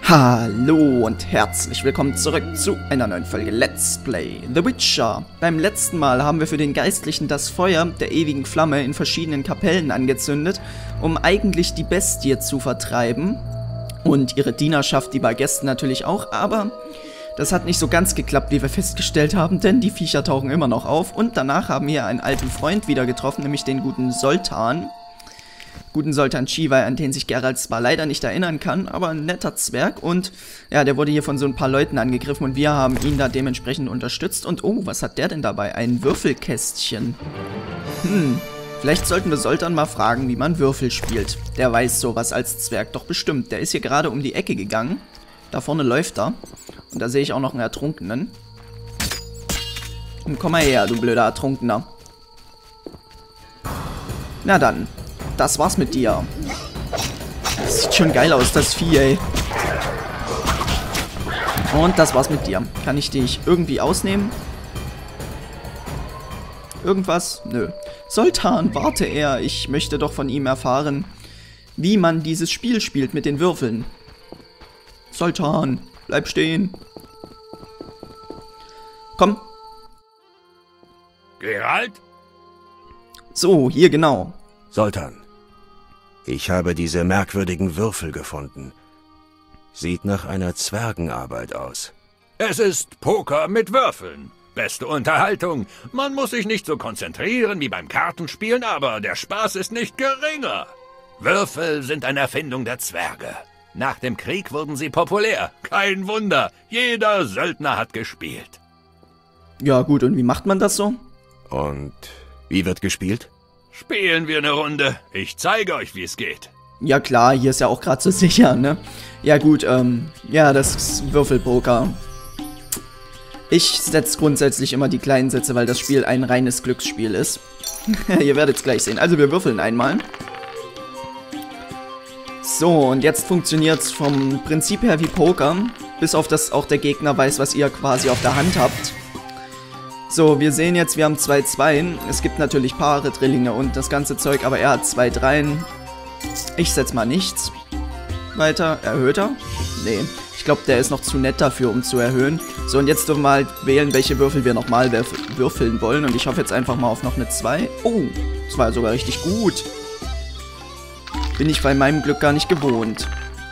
Hallo und herzlich willkommen zurück zu einer neuen Folge Let's Play The Witcher. Beim letzten Mal haben wir für den Geistlichen das Feuer der ewigen Flamme in verschiedenen Kapellen angezündet, um eigentlich die Bestie zu vertreiben und ihre Dienerschaft, die Bargästen natürlich auch, aber das hat nicht so ganz geklappt, wie wir festgestellt haben, denn die Viecher tauchen immer noch auf und danach haben wir einen alten Freund wieder getroffen, nämlich den guten Zoltan. Guten Zoltan Chivaj, an den sich Geralt zwar leider nicht erinnern kann, aber ein netter Zwerg und ja, der wurde hier von so ein paar Leuten angegriffen und wir haben ihn da dementsprechend unterstützt und oh, was hat der denn dabei? Ein Würfelkästchen. Vielleicht sollten wir Zoltan mal fragen, wie man Würfel spielt. Der weiß sowas als Zwerg doch bestimmt. Der ist hier gerade um die Ecke gegangen. Da vorne läuft er. Und da sehe ich auch noch einen Ertrunkenen. Und komm mal her, du blöder Ertrunkener. Na dann. Das war's mit dir. Das sieht schon geil aus, das Vieh, ey. Und das war's mit dir. Kann ich dich irgendwie ausnehmen? Irgendwas? Nö. Zoltan, warte er. Ich möchte doch von ihm erfahren, wie man dieses Spiel spielt mit den Würfeln. Zoltan, bleib stehen. Komm. Geralt? So, hier genau. Zoltan, ich habe diese merkwürdigen Würfel gefunden. Sieht nach einer Zwergenarbeit aus. Es ist Poker mit Würfeln. Beste Unterhaltung. Man muss sich nicht so konzentrieren wie beim Kartenspielen, aber der Spaß ist nicht geringer. Würfel sind eine Erfindung der Zwerge. Nach dem Krieg wurden sie populär. Kein Wunder, jeder Söldner hat gespielt. Ja gut, und wie macht man das so? Und wie wird gespielt? Spielen wir eine Runde. Ich zeige euch, wie es geht. Ja klar, hier ist ja auch gerade so sicher, ne? Ja gut, ja, das ist Würfelpoker. Ich setze grundsätzlich immer die kleinen Sätze, weil das Spiel ein reines Glücksspiel ist. Ihr werdet es gleich sehen. Also wir würfeln einmal. So, und jetzt funktioniert es vom Prinzip her wie Poker. Bis auf das auch der Gegner weiß, was ihr quasi auf der Hand habt. So, wir sehen jetzt, wir haben 2 Zweien. Es gibt natürlich Paare, Drillinge und das ganze Zeug, aber er hat 2 Dreien. Ich setze mal nichts. Weiter, erhöht er? Nee, ich glaube, der ist noch zu nett dafür, um zu erhöhen. So, und jetzt dürfen wir halt wählen, welche Würfel wir nochmal würfeln wollen. Und ich hoffe jetzt einfach mal auf noch eine 2. Oh, das war sogar richtig gut. Bin ich bei meinem Glück gar nicht gewohnt.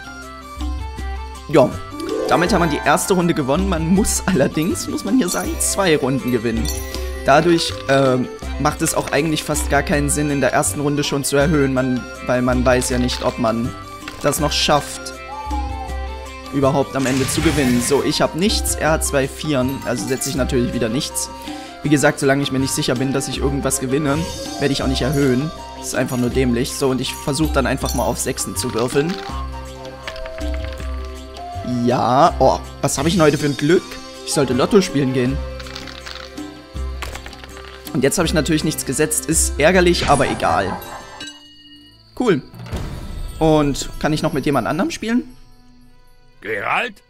Ja. Damit haben wir die erste Runde gewonnen. Man muss allerdings, muss man hier sagen, 2 Runden gewinnen. Dadurch macht es auch eigentlich fast gar keinen Sinn, in der ersten Runde schon zu erhöhen, weil man weiß ja nicht, ob man das noch schafft, überhaupt am Ende zu gewinnen. So, ich habe nichts, er hat 2 Vieren, also setze ich natürlich wieder nichts. Wie gesagt, solange ich mir nicht sicher bin, dass ich irgendwas gewinne, werde ich auch nicht erhöhen. Das ist einfach nur dämlich. So, und ich versuche dann einfach mal auf 6 zu würfeln. Ja, oh, was habe ich denn heute für ein Glück? Ich sollte Lotto spielen gehen. Und jetzt habe ich natürlich nichts gesetzt. Ist ärgerlich, aber egal. Cool. Und kann ich noch mit jemand anderem spielen? Geralt?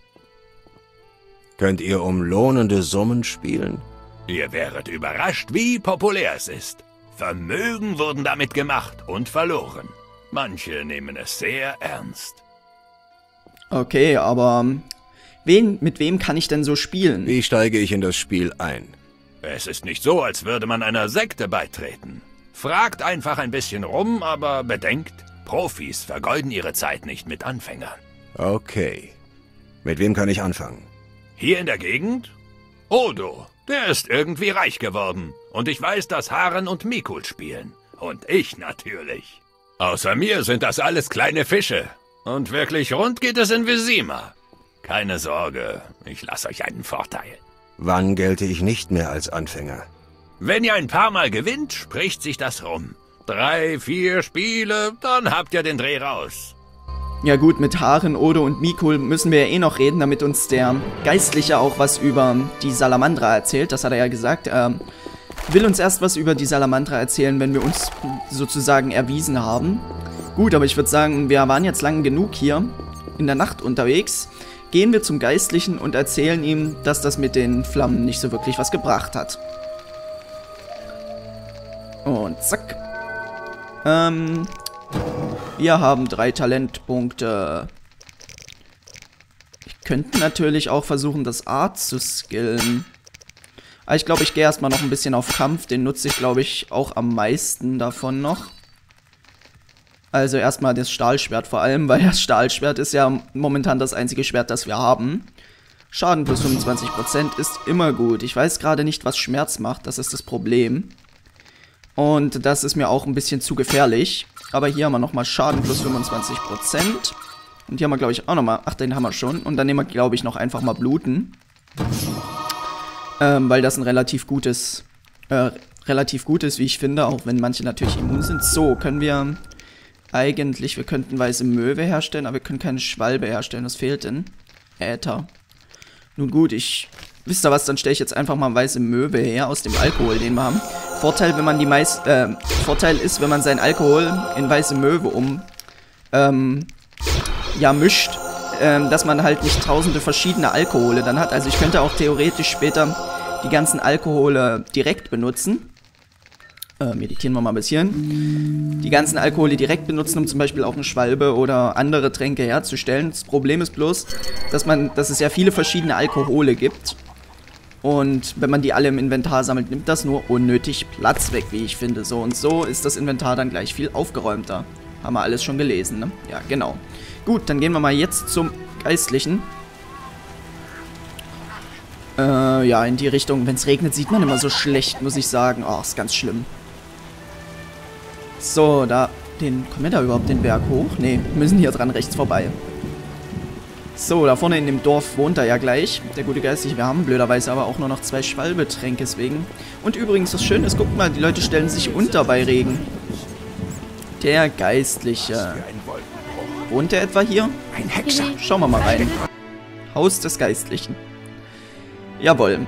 Könnt ihr um lohnende Summen spielen? Ihr wäret überrascht, wie populär es ist. Vermögen wurden damit gemacht und verloren. Manche nehmen es sehr ernst. Okay, aber mit wem kann ich denn so spielen? Wie steige ich in das Spiel ein? Es ist nicht so, als würde man einer Sekte beitreten. Fragt einfach ein bisschen rum, aber bedenkt, Profis vergeuden ihre Zeit nicht mit Anfängern. Okay. Mit wem kann ich anfangen? Hier in der Gegend? Odo, der ist irgendwie reich geworden. Und ich weiß, dass Haren und Mikul spielen. Und ich natürlich. Außer mir sind das alles kleine Fische. Und wirklich rund geht es in Vizima. Keine Sorge, ich lasse euch einen Vorteil. Wann gelte ich nicht mehr als Anfänger? Wenn ihr ein paar Mal gewinnt, spricht sich das rum. 3, 4 Spiele, dann habt ihr den Dreh raus. Ja gut, mit Haren, Odo und Mikul müssen wir ja eh noch reden, damit uns der Geistliche auch was über die Salamandra erzählt. Das hat er ja gesagt. Will uns erst was über die Salamandra erzählen, wenn wir uns sozusagen erwiesen haben. Gut, aber ich würde sagen, wir waren jetzt lang genug hier in der Nacht unterwegs. Gehen wir zum Geistlichen und erzählen ihm, dass das mit den Flammen nicht so wirklich was gebracht hat. Und zack. Wir haben 3 Talentpunkte. könnten natürlich auch versuchen, das Art zu skillen. Aber ich glaube, ich gehe erstmal noch ein bisschen auf Kampf. Den nutze ich, glaube ich, auch am meisten davon noch. Also erstmal das Stahlschwert vor allem, weil das Stahlschwert ist ja momentan das einzige Schwert, das wir haben. Schaden plus 25% ist immer gut. Ich weiß gerade nicht, was Schmerz macht. Das ist das Problem. Und das ist mir auch ein bisschen zu gefährlich. Aber hier haben wir nochmal Schaden plus 25%. Und hier haben wir, glaube ich, auch nochmal... Ach, den haben wir schon. Und dann nehmen wir, glaube ich, noch einfach mal Bluten. Weil das ein relativ gutes, wie ich finde. Auch wenn manche natürlich immun sind. So, können wir... Eigentlich, wir könnten weiße Möwe herstellen, aber wir können keine Schwalbe herstellen. Was fehlt denn? Äther. Nun gut, wisst ihr was, dann stelle ich jetzt einfach mal weiße Möwe her aus dem Alkohol, den wir haben. Vorteil, wenn man Vorteil ist, wenn man seinen Alkohol in weiße Möwe mischt, dass man halt nicht tausende verschiedene Alkohole dann hat. Also ich könnte auch theoretisch später die ganzen Alkohole direkt benutzen. Meditieren wir mal ein bisschen. Die ganzen Alkohole direkt benutzen, um zum Beispiel auch eine Schwalbe oder andere Tränke herzustellen. Das Problem ist bloß, dass es ja viele verschiedene Alkohole gibt. Und wenn man die alle im Inventar sammelt, nimmt das nur unnötig Platz weg, wie ich finde. So und so ist das Inventar dann gleich viel aufgeräumter. Haben wir alles schon gelesen, ne? Ja, genau. Gut, dann gehen wir mal jetzt zum Geistlichen. Ja, in die Richtung. Wenn es regnet, sieht man immer so schlecht, muss ich sagen. Oh, ist ganz schlimm. So, kommen wir da überhaupt den Berg hoch? Ne, wir müssen hier dran rechts vorbei. So, da vorne in dem Dorf wohnt er ja gleich. Der gute Geistliche. Wir haben blöderweise aber auch nur noch 2 Schwalbetränke deswegen. Und übrigens, das Schöne ist, guckt mal, die Leute stellen sich unter bei Regen. Der Geistliche. Wohnt er etwa hier? Ein Hexer. Schauen wir mal rein. Haus des Geistlichen. Jawohl.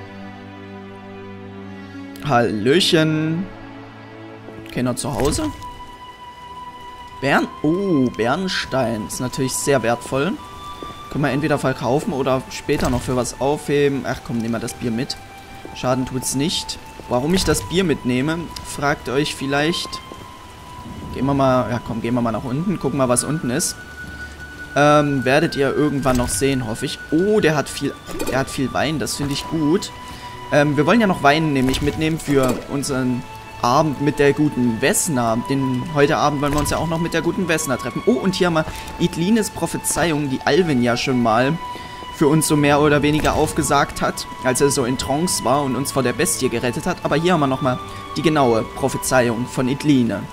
Hallöchen. Keiner zu Hause? Bernstein. Ist natürlich sehr wertvoll. Können wir entweder verkaufen oder später noch für was aufheben. Ach komm, nehmen wir das Bier mit. Schaden tut's nicht. Warum ich das Bier mitnehme, fragt euch vielleicht. Gehen wir mal nach unten. Gucken mal, was unten ist. Werdet ihr irgendwann noch sehen, hoffe ich. Oh, der hat viel Wein. Das finde ich gut. Wir wollen ja noch Wein nämlich mitnehmen für unseren Abend mit der guten Vesna. Heute Abend wollen wir uns ja auch noch mit der guten Vesna treffen. Oh, und hier haben wir Idlines Prophezeiung, die Alvin ja schon mal für uns so mehr oder weniger aufgesagt hat, als er so in Trance war und uns vor der Bestie gerettet hat. Aber hier haben wir nochmal die genaue Prophezeiung von Idline.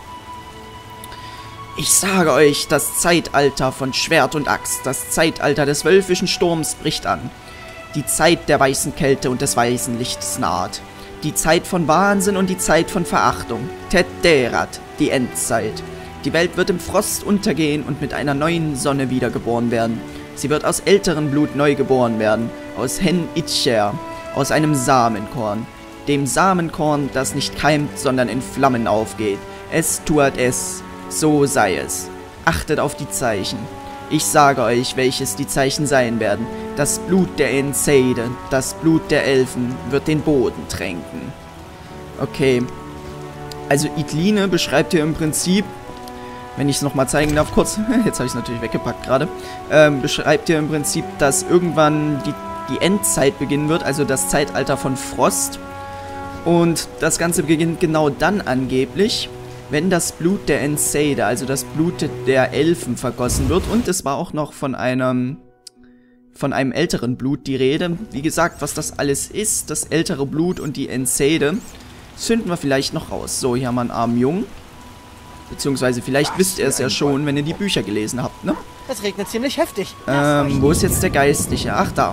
Ich sage euch, das Zeitalter von Schwert und Axt, das Zeitalter des wölfischen Sturms bricht an. Die Zeit der weißen Kälte und des weißen Lichts naht. Die Zeit von Wahnsinn und die Zeit von Verachtung. Tederat, die Endzeit. Die Welt wird im Frost untergehen und mit einer neuen Sonne wiedergeboren werden. Sie wird aus älterem Blut neu geboren werden. Aus Hen Itcher, aus einem Samenkorn. Dem Samenkorn, das nicht keimt, sondern in Flammen aufgeht. Es tuat es, so sei es. Achtet auf die Zeichen. Ich sage euch, welches die Zeichen sein werden. Das Blut der Enseide, das Blut der Elfen wird den Boden tränken. Okay. Also Idline beschreibt hier im Prinzip, wenn ich es nochmal zeigen darf, kurz, jetzt habe ich es natürlich weggepackt gerade, beschreibt hier im Prinzip, dass irgendwann die Endzeit beginnen wird, also das Zeitalter von Frost. Und das Ganze beginnt genau dann angeblich, wenn das Blut der Enseide, also das Blut der Elfen vergossen wird. Und es war auch noch von einem älteren Blut die Rede. Wie gesagt, was das alles ist, das ältere Blut und die Enseide, zünden wir vielleicht noch raus. So, hier haben wir einen armen Jungen. Beziehungsweise vielleicht wisst ihr es ja schon, wenn ihr die Bücher gelesen habt, ne? Es regnet ziemlich heftig. Wo ist jetzt der Geistliche? Ach, da.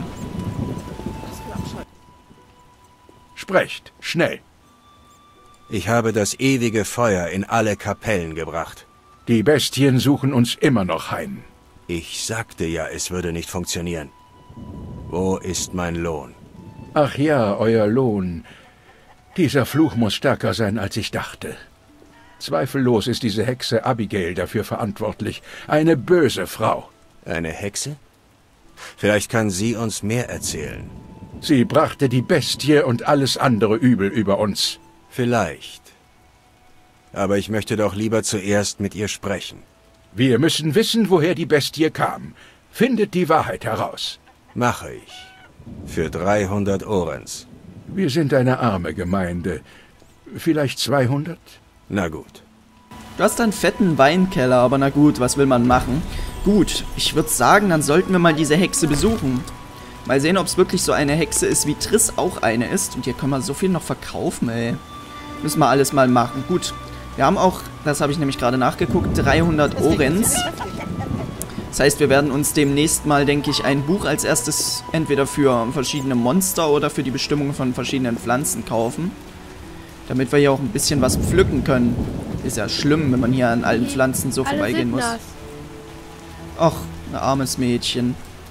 Sprecht, schnell. Ich habe das ewige Feuer in alle Kapellen gebracht. Die Bestien suchen uns immer noch heim. Ich sagte ja, es würde nicht funktionieren. Wo ist mein Lohn? Ach ja, euer Lohn. Dieser Fluch muss stärker sein, als ich dachte. Zweifellos ist diese Hexe Abigail dafür verantwortlich. Eine böse Frau. Eine Hexe? Vielleicht kann sie uns mehr erzählen. Sie brachte die Bestie und alles andere Übel über uns. Vielleicht. Aber ich möchte doch lieber zuerst mit ihr sprechen. Wir müssen wissen, woher die Bestie kam. Findet die Wahrheit heraus. Mache ich. Für 300 Orens. Wir sind eine arme Gemeinde. Vielleicht 200? Na gut. Du hast einen fetten Weinkeller, aber na gut, was will man machen? Gut, ich würde sagen, dann sollten wir mal diese Hexe besuchen. Mal sehen, ob es wirklich so eine Hexe ist, wie Triss auch eine ist. Und hier können wir so viel noch verkaufen, ey. Müssen wir alles mal machen. Gut, wir haben auch, das habe ich nämlich gerade nachgeguckt, 300 Orens. Das heißt, wir werden uns demnächst mal, denke ich, ein Buch als erstes entweder für verschiedene Monster oder für die Bestimmung von verschiedenen Pflanzen kaufen. Damit wir hier auch ein bisschen was pflücken können. Ist ja schlimm, wenn man hier an allen Pflanzen so vorbeigehen muss. Ach, ein armes Mädchen.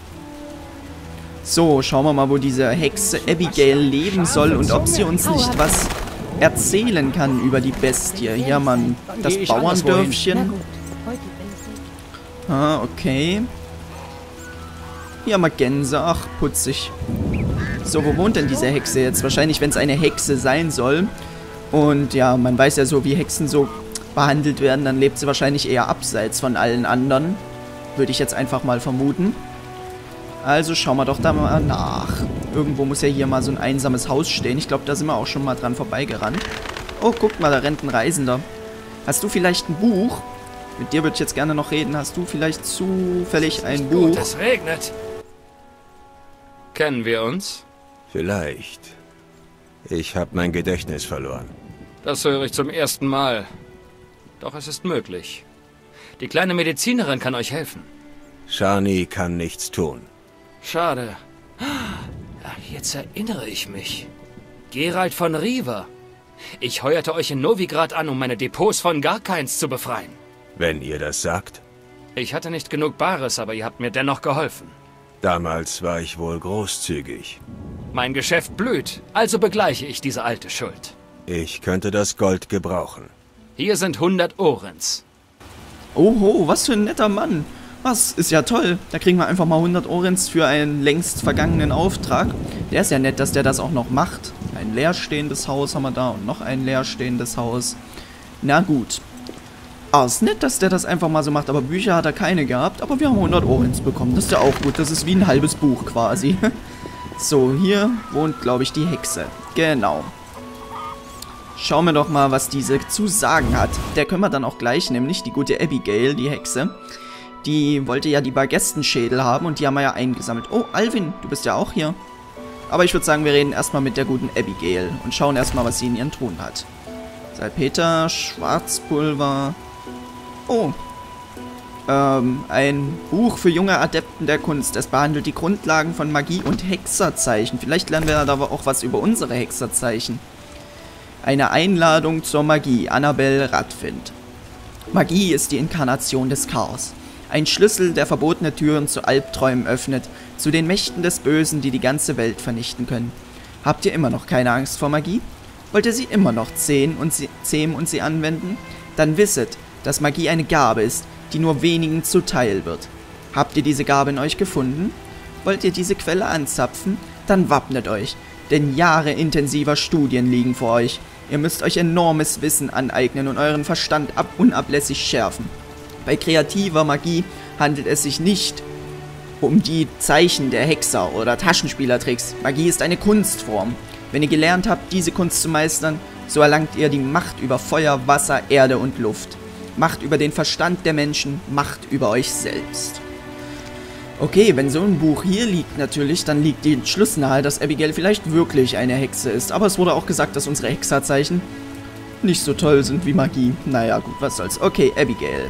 So, schauen wir mal, wo diese Hexe Abigail leben soll und ob sie uns nicht was erzählen kann über die Bestie. Hier haben wir das Bauerndörfchen. Ah, okay. Hier haben wir Gänse. Ach, putzig. So, wo wohnt denn diese Hexe jetzt? Wahrscheinlich, wenn es eine Hexe sein soll. Und ja, man weiß ja so, wie Hexen so behandelt werden, dann lebt sie wahrscheinlich eher abseits von allen anderen. Würde ich jetzt einfach mal vermuten. Also schauen wir doch da mal nach. Irgendwo muss ja hier mal so ein einsames Haus stehen. Ich glaube, da sind wir auch schon mal dran vorbeigerannt. Oh, guck mal, da rennt ein Reisender. Hast du vielleicht ein Buch? Mit dir würde ich jetzt gerne noch reden. Hast du vielleicht zufällig ein Buch? Gut, es regnet. Kennen wir uns? Vielleicht. Ich habe mein Gedächtnis verloren. Das höre ich zum ersten Mal. Doch es ist möglich. Die kleine Medizinerin kann euch helfen. Shani kann nichts tun. Schade. Jetzt erinnere ich mich. Geralt von Riva. Ich heuerte euch in Novigrad an, um meine Depots von Garkeins zu befreien. Wenn ihr das sagt. Ich hatte nicht genug Bares, aber ihr habt mir dennoch geholfen. Damals war ich wohl großzügig. Mein Geschäft blüht, also begleiche ich diese alte Schuld. Ich könnte das Gold gebrauchen. Hier sind 100 Orens. Oho, was für ein netter Mann. Was, ist ja toll. Da kriegen wir einfach mal 100 Orens für einen längst vergangenen Auftrag. Der ist ja nett, dass der das auch noch macht. Ein leerstehendes Haus haben wir da und noch ein leerstehendes Haus. Na gut. Ah, ist nett, dass der das einfach mal so macht, aber Bücher hat er keine gehabt. Aber wir haben 100 Orens bekommen, das ist ja auch gut. Das ist wie ein halbes Buch quasi. So, hier wohnt, glaube ich, die Hexe. Genau. Schauen wir doch mal, was diese zu sagen hat. Der können wir dann auch gleich, nämlich die gute Abigail, die Hexe. Die wollte ja die Bargestenschädel haben und die haben wir ja eingesammelt. Oh, Alvin, du bist ja auch hier. Aber ich würde sagen, wir reden erstmal mit der guten Abigail und schauen erstmal, was sie in ihren Truhen hat. Salpeter, Schwarzpulver. Oh. Ein Buch für junge Adepten der Kunst. Es behandelt die Grundlagen von Magie und Hexerzeichen. Vielleicht lernen wir da aber auch was über unsere Hexerzeichen. Eine Einladung zur Magie. Annabelle Radfind. Magie ist die Inkarnation des Chaos. Ein Schlüssel, der verbotene Türen zu Albträumen öffnet, zu den Mächten des Bösen, die die ganze Welt vernichten können. Habt ihr immer noch keine Angst vor Magie? Wollt ihr sie immer noch zähmen und sie anwenden? Dann wisset, dass Magie eine Gabe ist, die nur wenigen zuteil wird. Habt ihr diese Gabe in euch gefunden? Wollt ihr diese Quelle anzapfen? Dann wappnet euch, denn Jahre intensiver Studien liegen vor euch. Ihr müsst euch enormes Wissen aneignen und euren Verstand unablässig schärfen. Bei kreativer Magie handelt es sich nicht um die Zeichen der Hexer oder Taschenspielertricks. Magie ist eine Kunstform. Wenn ihr gelernt habt, diese Kunst zu meistern, so erlangt ihr die Macht über Feuer, Wasser, Erde und Luft. Macht über den Verstand der Menschen, Macht über euch selbst. Okay, wenn so ein Buch hier liegt natürlich, dann liegt die Entschluss nahe, dass Abigail vielleicht wirklich eine Hexe ist. Aber es wurde auch gesagt, dass unsere Hexerzeichen nicht so toll sind wie Magie. Naja, gut, was soll's. Okay, Abigail.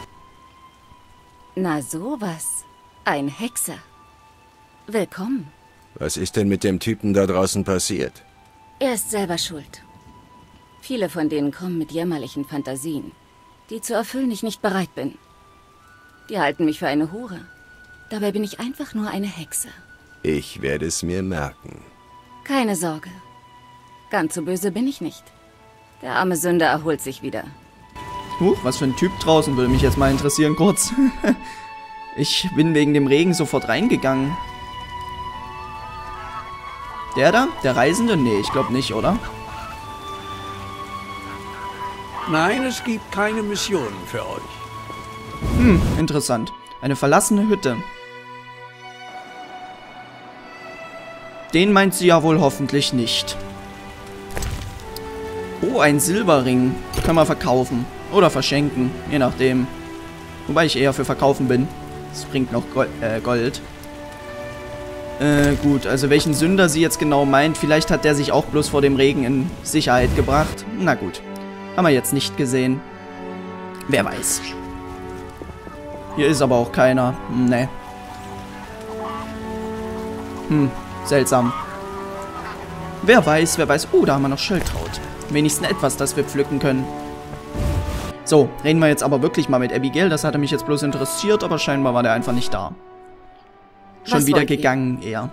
Na sowas. Ein Hexer. Willkommen. Was ist denn mit dem Typen da draußen passiert? Er ist selber schuld. Viele von denen kommen mit jämmerlichen Fantasien, die zu erfüllen ich nicht bereit bin. Die halten mich für eine Hure. Dabei bin ich einfach nur eine Hexe. Ich werde es mir merken. Keine Sorge. Ganz so böse bin ich nicht. Der arme Sünder erholt sich wieder. Was für ein Typ draußen, würde mich jetzt mal interessieren, kurz. Ich bin wegen dem Regen sofort reingegangen. Der da? Der Reisende? Nee, ich glaube nicht, oder? Nein, es gibt keine Missionen für euch. Interessant. Eine verlassene Hütte. Den meint sie ja wohl hoffentlich nicht. Oh, ein Silberring. Können wir verkaufen. Oder verschenken. Je nachdem. Wobei ich eher für verkaufen bin. Das bringt noch Gold. Gut, also welchen Sünder sie jetzt genau meint. Vielleicht hat der sich auch bloß vor dem Regen in Sicherheit gebracht. Na gut. Haben wir jetzt nicht gesehen. Wer weiß. Hier ist aber auch keiner. Ne. Seltsam. Wer weiß, wer weiß. Oh, da haben wir noch Schildkraut. Wenigstens etwas, das wir pflücken können. So, reden wir jetzt aber wirklich mal mit Abigail. Das hatte mich jetzt bloß interessiert, aber scheinbar war der einfach nicht da. Schon wieder gegangen, eher.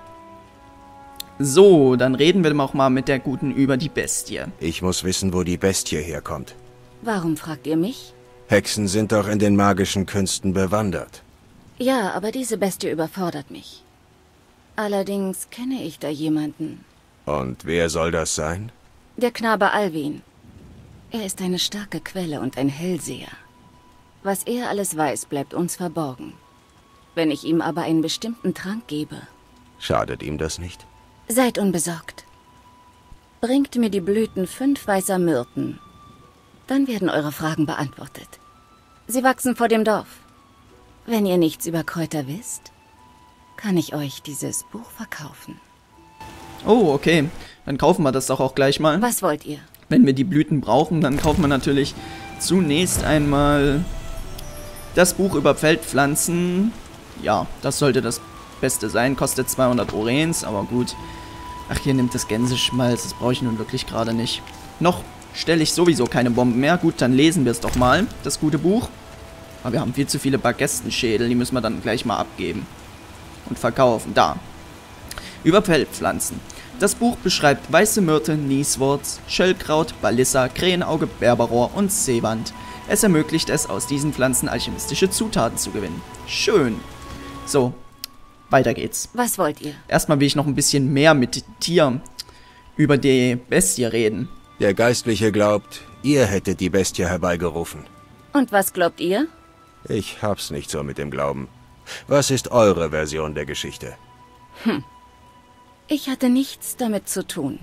So, dann reden wir auch mal mit der Guten über die Bestie. Ich muss wissen, wo die Bestie herkommt. Warum fragt ihr mich? Hexen sind doch in den magischen Künsten bewandert. Ja, aber diese Bestie überfordert mich. Allerdings kenne ich da jemanden. Und wer soll das sein? Der Knabe Alvin. Er ist eine starke Quelle und ein Hellseher. Was er alles weiß, bleibt uns verborgen. Wenn ich ihm aber einen bestimmten Trank gebe... Schadet ihm das nicht? Seid unbesorgt. Bringt mir die Blüten 5 weißer Myrten. Dann werden eure Fragen beantwortet. Sie wachsen vor dem Dorf. Wenn ihr nichts über Kräuter wisst, kann ich euch dieses Buch verkaufen. Oh, okay. Dann kaufen wir das doch auch gleich mal. Was wollt ihr? Wenn wir die Blüten brauchen, dann kaufen wir natürlich zunächst einmal das Buch über Feldpflanzen. Ja, das sollte das Beste sein. Kostet 200 Orens, aber gut. Ach, hier nimmt das Gänseschmalz. Das brauche ich nun wirklich gerade nicht. Noch stelle ich sowieso keine Bomben mehr. Gut, dann lesen wir es doch mal, das gute Buch. Aber wir haben viel zu viele Bargestenschädel. Die müssen wir dann gleich mal abgeben. Und verkaufen. Da. Über Feldpflanzen. Das Buch beschreibt weiße Myrte, Nieswurz, Schöllkraut, Balissa, Krähenauge, Berberrohr und Seewand. Es ermöglicht es, aus diesen Pflanzen alchemistische Zutaten zu gewinnen. Schön. So, weiter geht's. Was wollt ihr? Erstmal will ich noch ein bisschen mehr mit dir über die Bestie reden. Der Geistliche glaubt, ihr hättet die Bestie herbeigerufen. Und was glaubt ihr? Ich hab's nicht so mit dem Glauben. Was ist eure Version der Geschichte? Ich hatte nichts damit zu tun.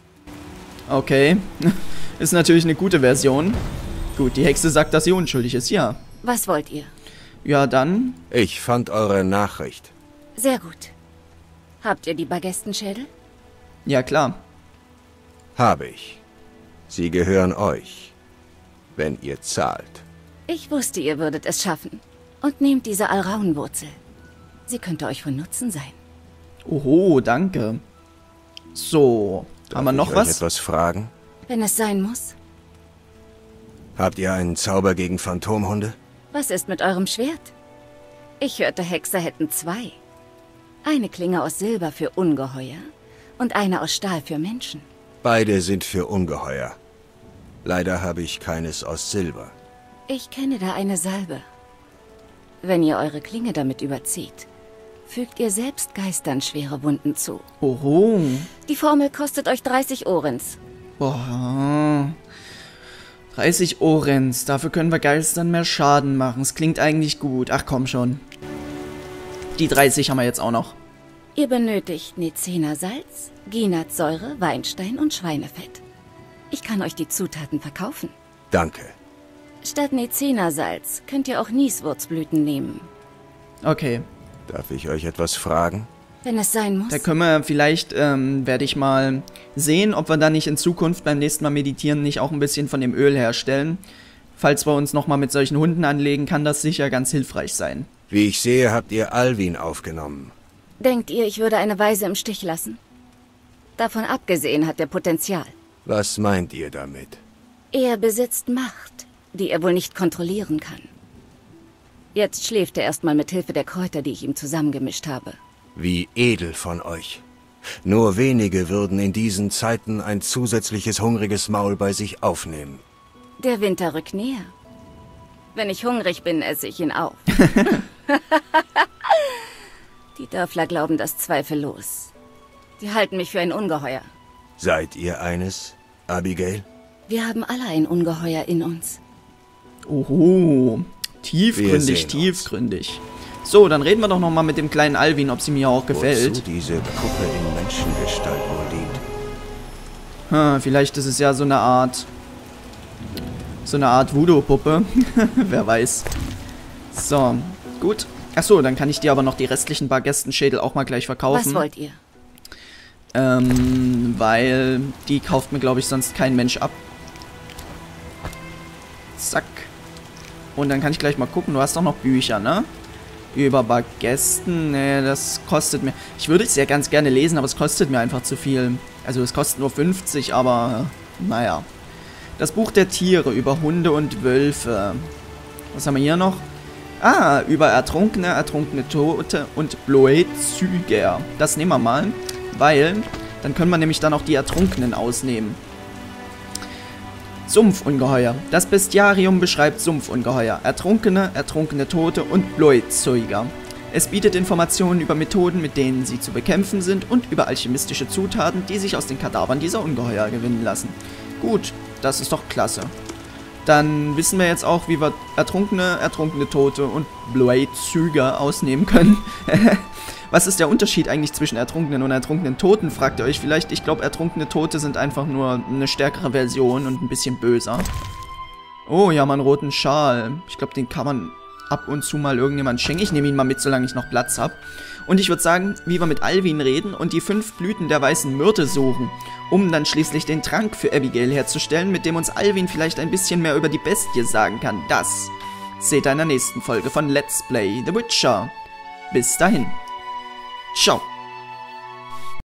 Okay, ist natürlich eine gute Version. Gut, die Hexe sagt, dass sie unschuldig ist, ja. Was wollt ihr? Ja, dann... Ich fand eure Nachricht. Sehr gut. Habt ihr die Bargestenschädel? Ja, klar. Habe ich. Sie gehören euch, wenn ihr zahlt. Ich wusste, ihr würdet es schaffen. Und nehmt diese Alraunwurzel. Sie könnte euch von Nutzen sein. Oho, danke. So, haben wir noch Darf ich euch was? etwas fragen? Wenn es sein muss. Habt ihr einen Zauber gegen Phantomhunde? Was ist mit eurem Schwert? Ich hörte, Hexer hätten 2. Eine Klinge aus Silber für Ungeheuer und eine aus Stahl für Menschen. Beide sind für Ungeheuer. Leider habe ich keines aus Silber. Ich kenne da eine Salbe. Wenn ihr eure Klinge damit überzieht, fügt ihr selbst Geistern schwere Wunden zu. Oho. Die Formel kostet euch 30 Orens. Boah. 30 Orens. Dafür können wir Geistern mehr Schaden machen. Es klingt eigentlich gut. Ach komm schon. Die 30 haben wir jetzt auch noch. Ihr benötigt Nezener-Salz, Ginatsäure, Weinstein und Schweinefett. Ich kann euch die Zutaten verkaufen. Danke. Statt Nezener-Salz könnt ihr auch Nieswurzblüten nehmen. Okay. Darf ich euch etwas fragen? Wenn es sein muss. Da können wir vielleicht, werde ich mal sehen, ob wir da nicht in Zukunft beim nächsten Mal meditieren nicht auch ein bisschen von dem Öl herstellen. Falls wir uns nochmal mit solchen Hunden anlegen, kann das sicher ganz hilfreich sein. Wie ich sehe, habt ihr Alvin aufgenommen. Denkt ihr, ich würde eine Waise im Stich lassen? Davon abgesehen hat er Potenzial. Was meint ihr damit? Er besitzt Macht, die er wohl nicht kontrollieren kann. Jetzt schläft er erstmal mit Hilfe der Kräuter, die ich ihm zusammengemischt habe. Wie edel von euch. Nur wenige würden in diesen Zeiten ein zusätzliches hungriges Maul bei sich aufnehmen. Der Winter rückt näher. Wenn ich hungrig bin, esse ich ihn auf. Die Dörfler glauben das zweifellos. Sie halten mich für ein Ungeheuer. Seid ihr eines, Abigail? Wir haben alle ein Ungeheuer in uns. Oho. Wir Tiefgründig, sehen tiefgründig. So, dann reden wir doch nochmal mit dem kleinen Alvin, ob sie mir auch gefällt. Wozu diese Puppe in Menschengestalt wohl dient? Vielleicht ist es ja so eine Art Voodoo-Puppe. Wer weiß. So, gut. Achso, dann kann ich dir aber noch die restlichen paar Gästenschädel auch mal gleich verkaufen. Was wollt ihr? Weil die kauft mir, glaube ich, sonst kein Mensch ab. Zack. Und dann kann ich gleich mal gucken. Du hast doch noch Bücher, ne? Über Bargästen. Ne, das kostet mir... Ich würde es ja ganz gerne lesen, aber es kostet mir einfach zu viel. Also es kostet nur 50, aber... Naja. Das Buch der Tiere über Hunde und Wölfe. Was haben wir hier noch? Ah, über ertrunkene Tote und Bloetzüger. Das nehmen wir mal, weil dann können wir nämlich dann auch die Ertrunkenen ausnehmen. Sumpfungeheuer. Das Bestiarium beschreibt Sumpfungeheuer, ertrunkene Tote und Bloetzüger. Es bietet Informationen über Methoden, mit denen sie zu bekämpfen sind und über alchemistische Zutaten, die sich aus den Kadavern dieser Ungeheuer gewinnen lassen. Gut, das ist doch klasse. Dann wissen wir jetzt auch, wie wir ertrunkene Tote und Bloetzüger ausnehmen können. Was ist der Unterschied eigentlich zwischen ertrunkenen und ertrunkenen Toten, fragt ihr euch vielleicht. Ich glaube, ertrunkene Tote sind einfach nur eine stärkere Version und ein bisschen böser. Oh, ja, mal einen roten Schal. Ich glaube, den kann man ab und zu mal irgendjemand schenken. Ich nehme ihn mal mit, solange ich noch Platz habe. Und ich würde sagen, wie wir mit Alvin reden und die 5 Blüten der weißen Myrte suchen, um dann schließlich den Trank für Abigail herzustellen, mit dem uns Alvin vielleicht ein bisschen mehr über die Bestie sagen kann. Das seht ihr in der nächsten Folge von Let's Play The Witcher. Bis dahin. Ciao.